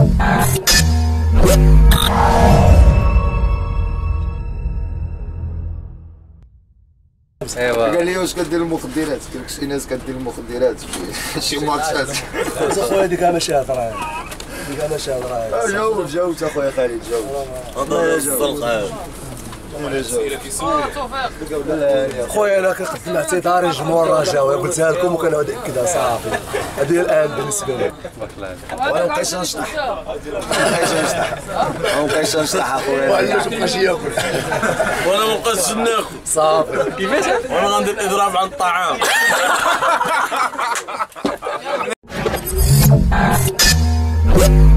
ايوا قال لي واش كدير المخدرات؟ قلت لك شي ناس كدير المخدرات شي ماتشات. اخويا ديك ماشي هضره، ديك ماشي هضره. جاوبت اخويا خالد، جاوبت. هضره الزرقاء. خويا انا كنقدم اعتذاري لجمهور الرجاوي، قلتها لكم وكنعاود ناكدها صافي. هذه هي الان بالنسبه لي. وانا مابقيتش نشطح، مابقيتش نشطح اخويا. وعلاش مابقاش ياكل. وانا مابقيتش ناكل صافي. كيفاش؟ وانا غندير اضراب عن الطعام.